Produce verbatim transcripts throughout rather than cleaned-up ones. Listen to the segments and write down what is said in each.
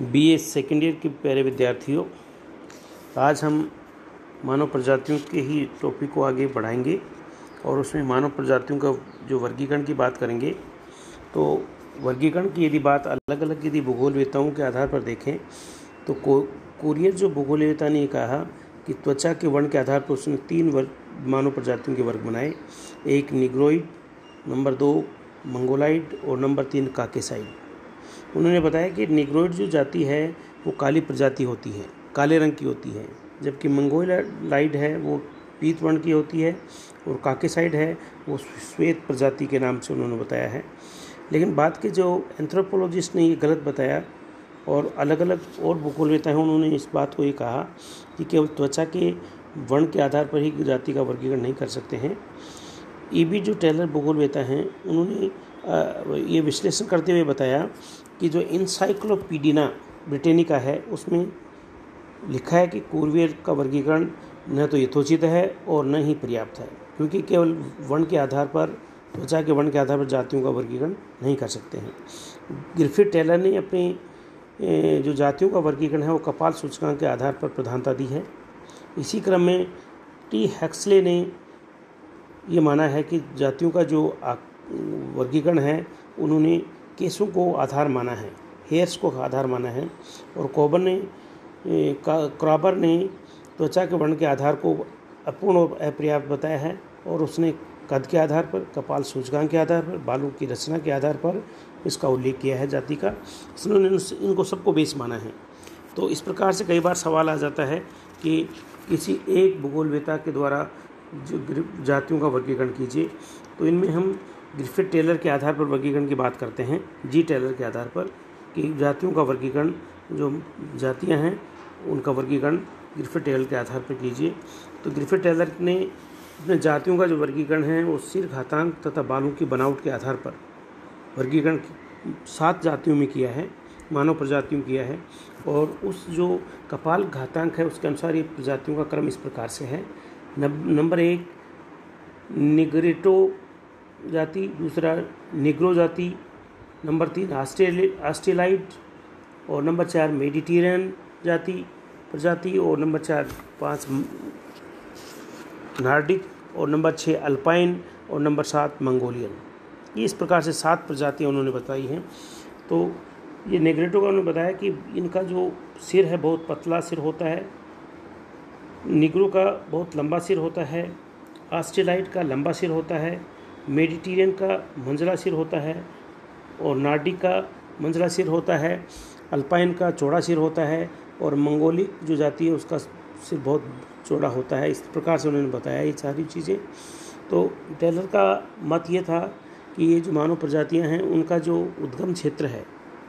BA second year के प्यारे विद्यार्थियों, आज हम मानव प्रजातियों के ही टॉपिक को आगे बढ़ाएंगे और उसमें मानव प्रजातियों का जो वर्गीकरण की बात करेंगे। तो वर्गीकरण की यदि बात अलग अलग यदि भूगोलवेताओं के आधार पर देखें तो को कोरियर जो भूगोलवेता ने कहा कि त्वचा के वर्ण के आधार पर उसने तीन वर्ग मानव प्रजातियों के वर्ग बनाए। एक निग्रोइड, नंबर दो मंगोलाइड और नंबर तीन काकेसाइड। उन्होंने बताया कि निग्रोइड जो जाति है वो काली प्रजाति होती है, काले रंग की होती है, जबकि मंगोलाइड है वो पीत वर्ण की होती है और काकेसाइड है वो श्वेत प्रजाति के नाम से उन्होंने बताया है। लेकिन बाद के जो एंथ्रोपोलॉजिस्ट ने ये गलत बताया और अलग अलग और भूगोलवेता हैं उन्होंने इस बात को ये कहा कि केवल त्वचा के वर्ण के आधार पर ही जाति का वर्गीकरण नहीं कर सकते हैं। ई बी जो टेलर भूगोलवेता हैं उन्होंने ये विश्लेषण करते हुए बताया कि जो इनसाइक्लोपीडिया ब्रिटेनिका है उसमें लिखा है कि कोरियर का वर्गीकरण न तो यथोचित है और न ही पर्याप्त है, क्योंकि केवल वर्ण के आधार पर त्वचा के वर्ण के आधार पर जातियों का वर्गीकरण नहीं कर सकते हैं। ग्रिफिथ टेलर ने अपनी जो जातियों का वर्गीकरण है वो कपाल सूचकांक के आधार पर प्रधानता दी है। इसी क्रम में टी हैक्सले ने ये माना है कि जातियों का जो वर्गीकरण है उन्होंने केसों को आधार माना है, हेयर्स को आधार माना है। और कोबर ने क्रॉबर ने त्वचा के वर्ण के आधार को अपूर्ण और अपर्याप्त बताया है और उसने कद के आधार पर, कपाल सूचकांक के आधार पर, बालों की रचना के आधार पर इसका उल्लेख किया है जाति का। उन्होंने इनको सबको बेस माना है। तो इस प्रकार से कई बार सवाल आ जाता है कि किसी एक भूगोलवेता के द्वारा जो जातियों का वर्गीकरण कीजिए, तो इनमें हम ग्रिफिथ टेलर के आधार पर वर्गीकरण की बात करते हैं, जी टेलर के आधार पर, कि जातियों का वर्गीकरण जो जातियां हैं उनका वर्गीकरण ग्रिफिथ टेलर के आधार पर कीजिए। तो ग्रिफिथ टेलर ने अपने जातियों का जो वर्गीकरण है वो सिर, घातांक तथा बालों की बनावट के आधार पर वर्गीकरण सात जातियों में किया है, मानव प्रजातियों में किया है। और उस जो कपाल घातांक है उसके अनुसार ये प्रजातियों का क्रम इस प्रकार से है। नंबर एक निग्रिटो जाति, दूसरा निग्रो जाति, नंबर तीन ऑस्ट्रेलाइड और नंबर चार मेडिटेरियन जाति प्रजाति और नंबर चार पाँच नार्डिक और नंबर छः अल्पाइन और नंबर सात मंगोलियन। ये इस प्रकार से सात प्रजातियाँ उन्होंने बताई हैं। तो ये नेग्रिटो का उन्होंने बताया कि इनका जो सिर है बहुत पतला सिर होता है, निग्रो का बहुत लंबा सिर होता है, ऑस्ट्रेलाइड का लंबा सिर होता है, मेडिटेरियन का मंझला सिर होता है और नार्डिक का मंझला सिर होता है, अल्पाइन का चौड़ा सिर होता है और मंगोलिक जो जाति है उसका सिर बहुत चौड़ा होता है। इस प्रकार से उन्होंने बताया ये सारी चीज़ें। तो टेलर का मत ये था कि ये जो मानव प्रजातियां हैं उनका जो उद्गम क्षेत्र है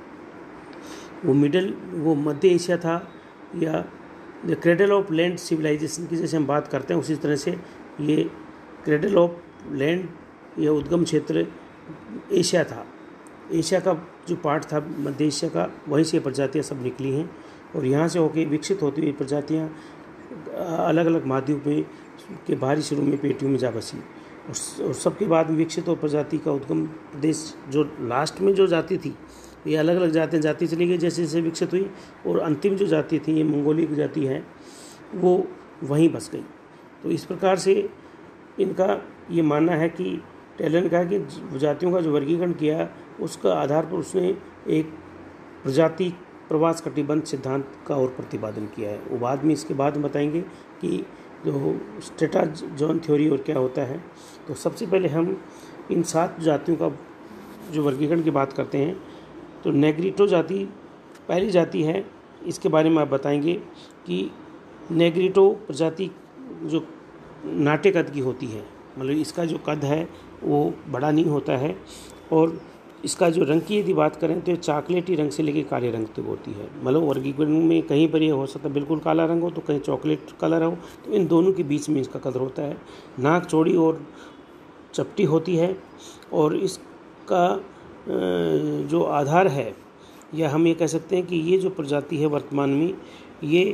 वो मिडल वो मध्य एशिया था, या the cradle of land civilization की जैसे हम बात करते हैं उसी तरह से ये क्रेडल ऑफ लैंड या उद्गम क्षेत्र एशिया था। एशिया का जो पार्ट था मध्य एशिया का, वहीं से प्रजातियां सब निकली हैं और यहाँ से होकर विकसित होती हुई प्रजातियां अलग अलग महाद्वीप में के बाहरी सिरों में पेटियों में जा बसी और सबके बाद विकसित और प्रजाति का उद्गम प्रदेश जो लास्ट में जो जाति थी ये अलग अलग जातियाँ जाति चली गई जैसे जैसे विकसित हुई और अंतिम जो जाति थी ये मंगोलिक जाति है वो वहीं बस गई। तो इस प्रकार से इनका ये मानना है कि टेलर ने कहा कि जातियों का जो वर्गीकरण किया उसका आधार पर उसने एक प्रजाति प्रवास कटिबंध सिद्धांत का और प्रतिपादन किया है। वो बाद में इसके बाद बताएंगे कि जो स्ट्रेटा जोन थ्योरी और क्या होता है। तो सबसे पहले हम इन सात जातियों का जो वर्गीकरण की बात करते हैं। तो नेग्रिटो जाति पहली जाति है, इसके बारे में आप बताएंगे कि नेग्रिटो प्रजाति जो नाटे कद की होती है, मतलब इसका जो कद है वो बड़ा नहीं होता है और इसका जो रंग की यदि बात करें तो चॉकलेटी रंग से लेकर काले रंग तक होती है। मतलब वर्गीकरण में कहीं पर ये हो सकता है बिल्कुल काला रंग हो तो कहीं चॉकलेट कलर हो, तो इन दोनों के बीच में इसका कलर होता है। नाक चौड़ी और चपटी होती है और इसका जो आधार है या हम ये कह सकते हैं कि ये जो प्रजाति है वर्तमान में ये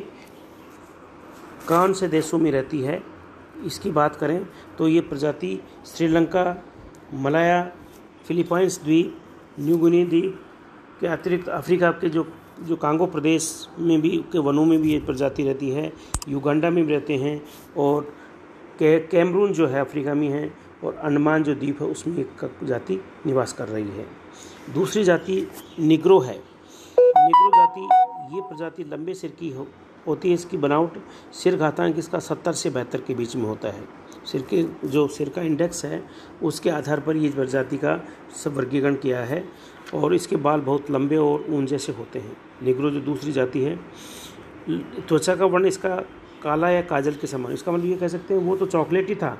कौन से देशों में रहती है इसकी बात करें तो ये प्रजाति श्रीलंका, मलाया, फिलीपाइंस द्वीप, न्यू गिनी द्वीप के अतिरिक्त अफ्रीका के जो जो कांगो प्रदेश में भी के वनों में भी ये प्रजाति रहती है, युगांडा में भी रहते हैं, और के कैमरून जो है अफ्रीका में है, और अंडमान जो द्वीप है उसमें एक जाति निवास कर रही है। दूसरी जाति निग्रो है। निग्रो जाति, ये प्रजाति लंबे सिर की हो होती है। इसकी बनावट सिर घातांक इसका सत्तर से बहत्तर के बीच में होता है। सिर के जो सिर का इंडेक्स है उसके आधार पर ये प्रजाति का सब वर्गीकरण किया है, और इसके बाल बहुत लंबे और ऊन जैसे होते हैं। निग्रो जो दूसरी जाति है, त्वचा का वर्ण इसका काला या काजल के समान, इसका मतलब ये कह सकते हैं वो तो चॉकलेटी था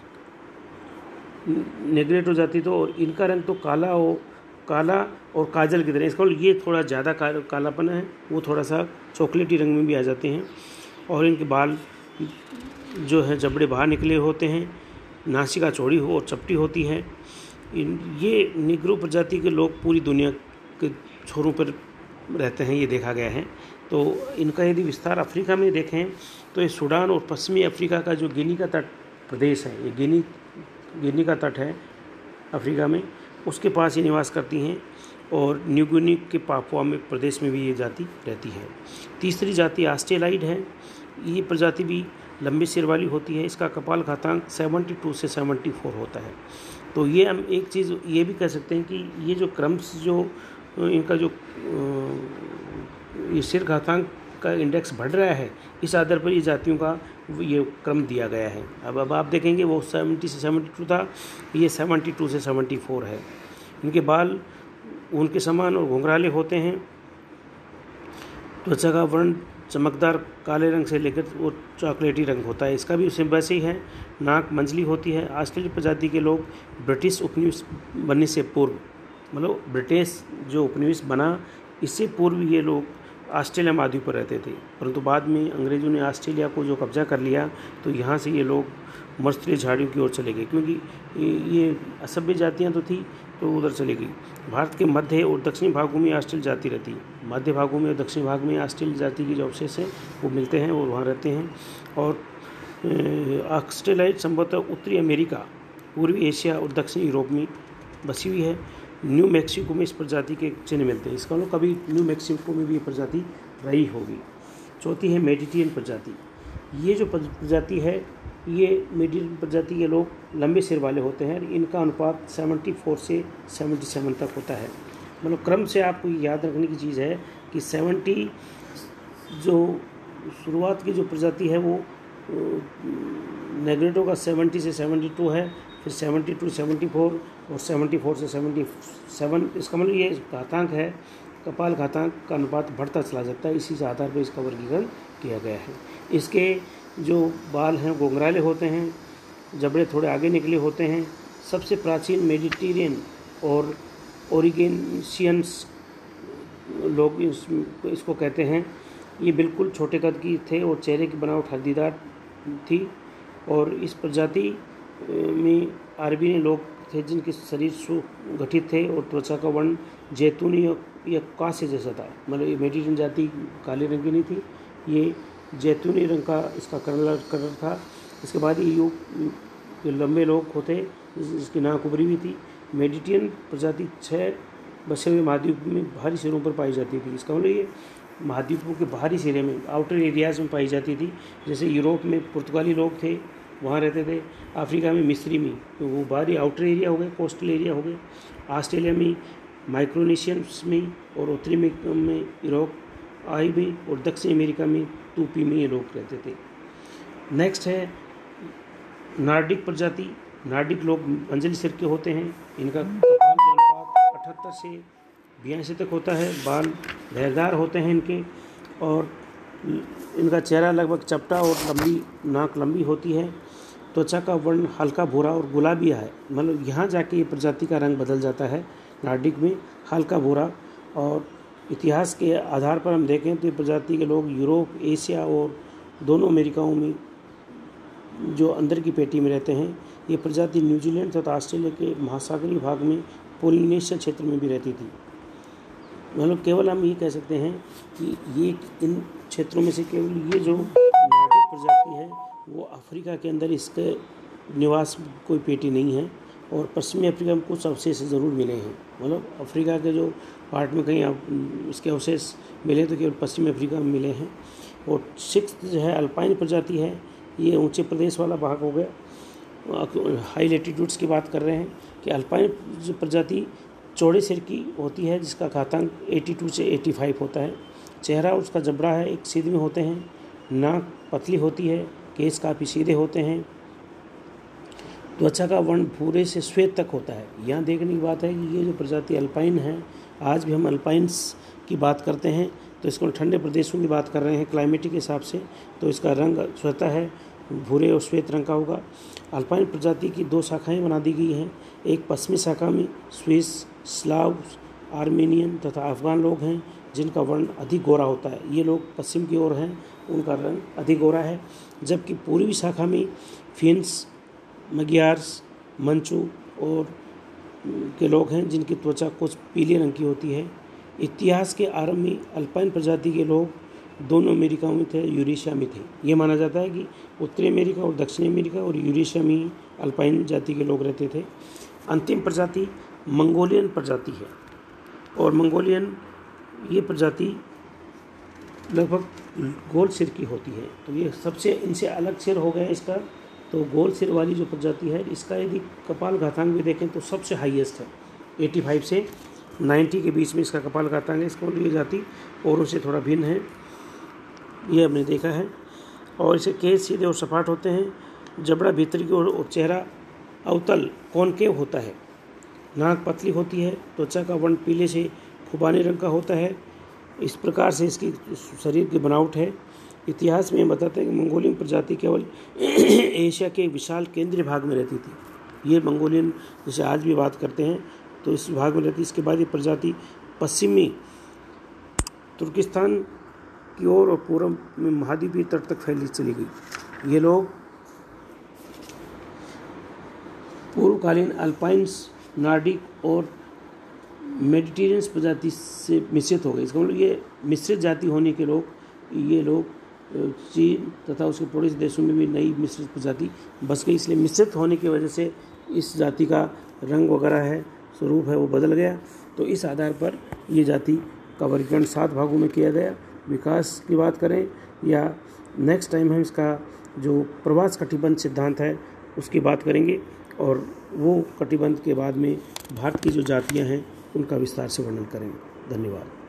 नेग्रेटो जाति तो, और इनका रंग तो काला हो काला और काजल की तरह। इसका मतलब ये थोड़ा ज़्यादा का, कालापन है, वो थोड़ा सा चॉकलेटी रंग में भी आ जाते हैं, और इनके बाल जो है जबड़े बाहर निकले होते हैं, नासिका चौड़ी हो और चपटी होती है। इन ये निग्रो प्रजाति के लोग पूरी दुनिया के छोरों पर रहते हैं, ये देखा गया है। तो इनका यदि विस्तार अफ्रीका में देखें तो ये सूडान और पश्चिमी अफ्रीका का जो गिनी का तट प्रदेश है, ये गिनी गिनी का तट है अफ्रीका में, उसके पास ये निवास करती हैं, और न्यू गिनी के पापुआ में प्रदेश में भी ये जाति रहती है। तीसरी जाति ऑस्ट्रेलाइड है। ये प्रजाति भी लंबे सिर वाली होती है। इसका कपाल घातांक बहत्तर से चौहत्तर होता है। तो ये हम एक चीज़ ये भी कह सकते हैं कि ये जो क्रम्स जो इनका जो ये सिर घातांक का इंडेक्स बढ़ रहा है, इस आधार पर ये जातियों का ये क्रम दिया गया है। अब अब आप देखेंगे वो सत्तर से बहत्तर था, ये बहत्तर से चौहत्तर है। इनके बाल उनके समान और घुंघराले होते हैं। त्वचा का वर्ण चमकदार काले रंग से लेकर वो चॉकलेटी रंग होता है। इसका भी उसे वैसे ही है। नाक मंझली होती है। ऑस्ट्रेलिया प्रजाति के लोग ब्रिटिश उपनिवेश बनने से पूर्व, मतलब ब्रिटिश जो उपनिवेश बना इससे पूर्व ये लोग ऑस्ट्रेलिया महाद्वीप पर रहते थे, परंतु बाद में अंग्रेज़ों ने ऑस्ट्रेलिया को जो कब्जा कर लिया तो यहाँ से ये लोग मर्सरीय झाड़ियों की ओर चले गए, क्योंकि ये असभ्य जातियाँ तो थी तो उधर चले गई। भारत के मध्य और दक्षिणी भागों में ऑस्ट्रेल जाति रहती है। मध्य भागों में और दक्षिणी भाग में ऑस्ट्रेल जाति की जो अवशेष हैं वो मिलते हैं और वहाँ रहते हैं। और ऑस्ट्रेलाइड संभवतः उत्तरी अमेरिका, पूर्वी एशिया और दक्षिणी यूरोप में बसी हुई है। न्यू मैक्सिको में इस प्रजाति के चिन्ह मिलते हैं। इसका मतलब कभी न्यू मैक्सिको में भी ये प्रजाति रही होगी। चौथी है मेडिटेरियन प्रजाति। ये जो प्रजाति है ये मेडिटेरियन प्रजाति के लोग लंबे सिर वाले होते हैं। इनका अनुपात चौहत्तर से सतहत्तर तक होता है। मतलब क्रम से आपको याद रखने की चीज़ है कि सत्तर जो शुरुआत की जो प्रजाति है वो नेग्रेटो का सत्तर से बहत्तर है, फिर बहत्तर टू चौहत्तर और चौहत्तर से सतहत्तर। इसका मतलब ये घातांक है, कपाल घातांक का अनुपात बढ़ता चला जाता है। इसी के आधार पर इसका वर्गीकरण किया गया है। इसके जो बाल हैं घुंघराले होते हैं, जबड़े थोड़े आगे निकले होते हैं। सबसे प्राचीन मेडिटेरियन और ओरिगेशियंस लोग इस, इसको कहते हैं। ये बिल्कुल छोटे कद की थे और चेहरे की बनावट हल्दीदार थी, और इस प्रजाति में आर्बीनी लोग थे जिनके शरीर सुगठित थे और त्वचा का वर्ण जैतूनी या कांसे जैसा था। मतलब ये मेडिटेरियन जाति काले रंग की नहीं थी, ये जैतूनी रंग का इसका कलर कलर था। इसके बाद ये युग लंबे लोग होते जिसकी नाक उभरी हुई थी। मेडिटेरियन प्रजाति छः बसे हुए महाद्वीप में बाहरी सिरों पर पाई जाती थी। इसका मतलब ये महाद्वीपों के बाहरी सिरे में, आउटर एरियाज में पाई जाती थी। जैसे यूरोप में पुर्तगाली लोग थे, वहाँ रहते थे। अफ्रीका में मिस्री में, तो वो बाहरी आउटर एरिया हो गए, कोस्टल एरिया हो गए। ऑस्ट्रेलिया में माइक्रोनेशियंस में, और उत्तरी में यूरोप आई में, और दक्षिण अमेरिका में टूपी में ये लोग रहते थे। नेक्स्ट है नार्डिक प्रजाति। नार्डिक लोग मंझली सिर के होते हैं। इनका कपाल का अनुपात अठहत्तर से बयासी तक होता है। बाल लहरदार होते हैं इनके, और इनका चेहरा लगभग चपटा और लंबी नाक लंबी होती है। त्वचा का वर्ण हल्का भूरा और गुलाबी है। मतलब यहाँ जाके ये प्रजाति का रंग बदल जाता है। नार्डिक में हल्का भूरा, और इतिहास के आधार पर हम देखें तो ये प्रजाति के लोग यूरोप, एशिया और दोनों अमेरिकाओं में जो अंदर की पेटी में रहते हैं। ये प्रजाति न्यूजीलैंड तथा ऑस्ट्रेलिया के महासागरीय भाग में पोलिनेशिया क्षेत्र में भी रहती थी। मतलब केवल हम ये कह सकते हैं कि ये इन क्षेत्रों में से केवल ये जो नार्डिक प्रजाति है वो अफ्रीका के अंदर इसके निवास कोई पेटी नहीं है, और पश्चिमी अफ्रीका में कुछ अवशेष ज़रूर मिले हैं, मतलब अफ्रीका के जो पार्ट में कहीं आप इसके अवशेष मिले तो केवल पश्चिमी अफ्रीका में मिले हैं। और सिक्स जो है अल्पाइन प्रजाति है, ये ऊंचे प्रदेश वाला भाग हो गया। हाई लेटीट्यूड्स की बात कर रहे हैं कि अल्पाइन जो प्रजाति चौड़े सिर की होती है, जिसका घातांक बयासी से पचासी होता है। चेहरा उसका जबड़ा है, एक सीध में होते हैं। नाक पतली होती है, केस काफ़ी सीधे होते हैं। त्वचा का वर्ण भूरे से श्वेत तक होता है। यहाँ देखने की बात है कि ये जो प्रजाति अल्पाइन है, आज भी हम अल्पाइंस की बात करते हैं तो इसको ठंडे प्रदेशों की बात कर रहे हैं क्लाइमेटिक हिसाब से, तो इसका रंग स्वतः है भूरे और श्वेत रंग का होगा। अल्पाइन प्रजाति की दो शाखाएं बना दी गई हैं। एक पश्चिमी शाखा में स्विस, स्लाव, आर्मेनियन तथा अफगान लोग हैं जिनका वर्ण अधिक गोरा होता है। ये लोग पश्चिम की ओर हैं, उनका रंग अधिक गोरा है। जबकि पूर्वी शाखा में फिन्स, मगियार्स, मंचू और के लोग हैं जिनकी त्वचा कुछ पीले रंग की होती है। इतिहास के आरंभ में अल्पाइन प्रजाति के लोग दोनों अमेरिका में थे, यूरेशिया में थे। ये माना जाता है कि उत्तरी अमेरिका और दक्षिणी अमेरिका और यूरेशिया में अल्पाइन जाति के लोग रहते थे। अंतिम प्रजाति मंगोलियन प्रजाति है, और मंगोलियन ये प्रजाति लगभग गोल सिर की होती है। तो ये सबसे इनसे अलग सिर हो गया इसका। तो गोल सिर वाली जो प्रजाति है, इसका यदि कपाल घातांक भी देखें तो सबसे हाईएस्ट है, पचासी से नब्बे के बीच में इसका कपाल घातांक है। इसको ये जाति औरों से थोड़ा भिन्न है, ये हमने देखा है। और इसे केस सीधे और सपाट होते हैं। जबड़ा भीतर की ओर और चेहरा अवतल कॉनकेव होता है। नाक पतली होती है। त्वचा का वर्ण पीले से खुबानी रंग का होता है। इस प्रकार से इसकी शरीर की बनावट है। इतिहास में बताते हैं कि मंगोलियन प्रजाति केवल एशिया के विशाल केंद्रीय भाग में रहती थी। ये मंगोलियन जैसे आज भी बात करते हैं तो इस भाग में रहती। इसके बाद ये प्रजाति पश्चिमी तुर्किस्तान की ओर और पूर्व में महाद्वीपीय तट तक फैली चली गई। ये लोग पूर्वकालीन अल्पाइंस, नार्डिक और मेडिटेरियन प्रजाति से मिश्रित हो गए। इसका मतलब ये मिश्रित जाति होने के लोग, ये लोग चीन तथा उसके पड़ोसी देशों में भी नई मिश्रित प्रजाति बस गई। इसलिए मिश्रित होने की वजह से इस जाति का रंग वगैरह है, स्वरूप है, वो बदल गया। तो इस आधार पर ये जाति का वर्गीकरण सात भागों में किया गया। विकास की बात करें या नेक्स्ट टाइम हम इसका जो प्रवास कटिबंध सिद्धांत है उसकी बात करेंगे, और वो कटिबंध के बाद में भारत की जो जातियाँ हैं उनका विस्तार से वर्णन करेंगे। धन्यवाद।